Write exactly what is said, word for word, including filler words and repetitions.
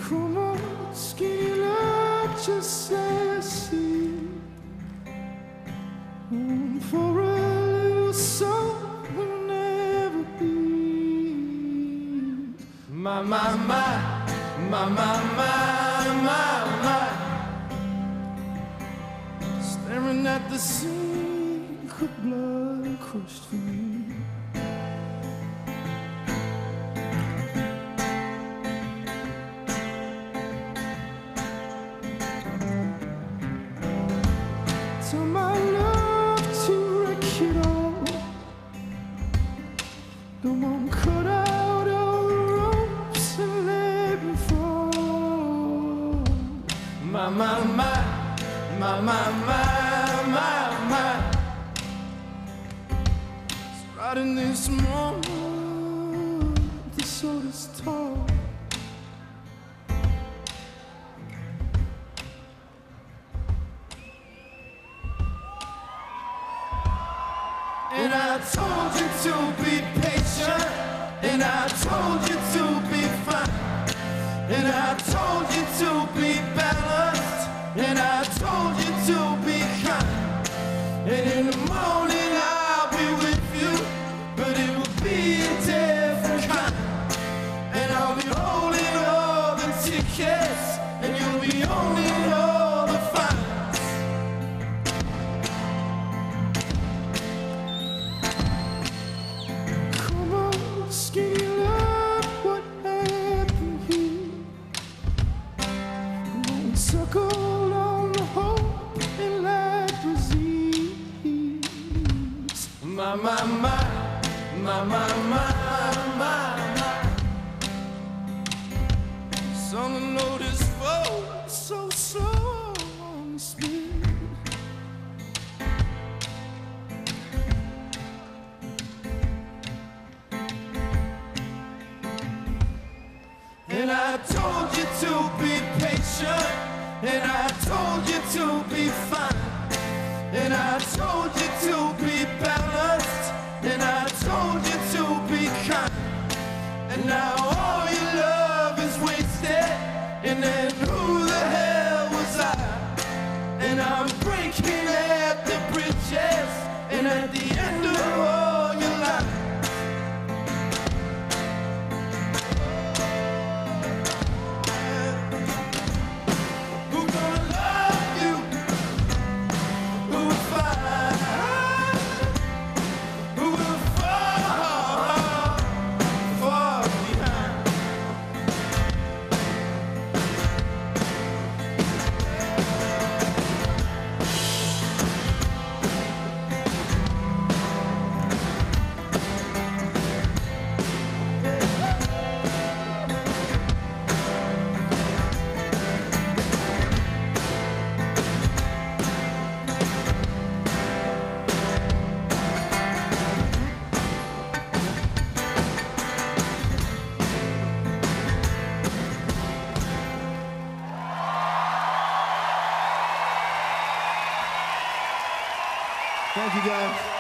Come on, skinny love, just say I see. Mm, for a little soul will never be. My, my, my, my, my, my, my, my. Staring at the sink of blood crushed for you. Tell my love to wreck it all. Come on, cut out all the ropes and let me fall. My, my, my, my, my, my, my, my. It's right in this moment the soul is tall. And I told you to be patient, and I told you to be fine, and I told you to be balanced, and I told you to be kind. And in the morning I'll be with you, but it will be a different kind. And I'll be holding all the tickets, and you'll be owning all the fines. Skinny love, what happened here? Come on, circle on the hope and light disease. My, my, my, my, my, my, my, my. Sun and notice fall so slow on the speed. And I told you to be patient, and I told you to be fine, and I told you to be balanced, and I told you to be kind. And now all your love is wasted, and then who the hell was I? And I'm breaking at the bridges, and at the end of all your life. Thank you, guys.